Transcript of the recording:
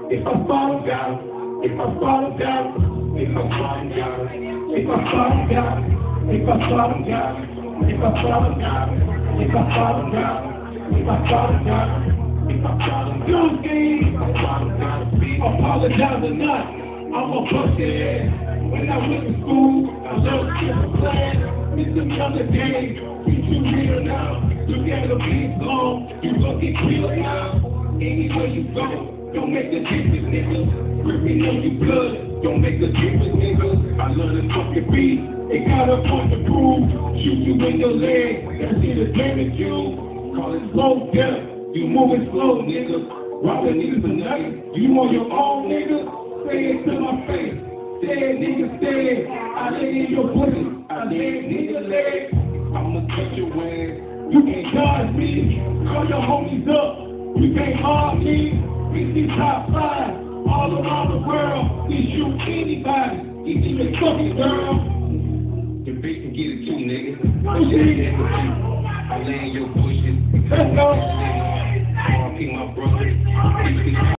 If I fall down, if I fall down, if I fall down, if I fall down, if I fall down, if I fall down, if I fall down, if I fall down, if I fall down, don't think apologize or not, I'm a bust your ass. When I went to school, I learned to get a plan. It's another day, you too real now. You gotta be long, you gon' get killed now. Anywhere you go, don't make a difference, nigga. Gripping on your blood, don't make a difference, nigga. I love the fucking beat, it got a point to prove. Shoot you in your leg, that's it to damage you. Call it slow death, you moving slow, nigga. Robbing niggas tonight, you on your own, nigga. Say it to my face, say it, nigga, say it. I lay in your pussy, I lay in nigga leg. I'ma touch your ass, you can't dodge me. Call your homies up, you can't harm me. We top 5 all around the world. We shoot anybody, even fucking girl. The bitch can get it too, nigga. I lay in your bushes. Let's go. R.I.P. my brother.